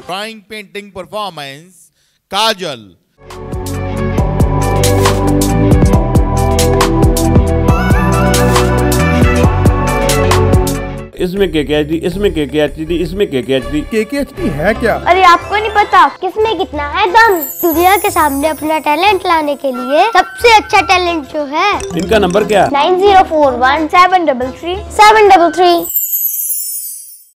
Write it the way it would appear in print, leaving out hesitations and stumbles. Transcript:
Drawing painting performance काजल। इसमें KKHD, इसमें KKHD, इसमें KKHD। KKHD है क्या? अरे आपको नहीं पता किसमें कितना है दम। दुनिया के सामने अपना टैलेंट लाने के लिए सबसे अच्छा टैलेंट जो है। इनका नंबर क्या? 9041 733 733।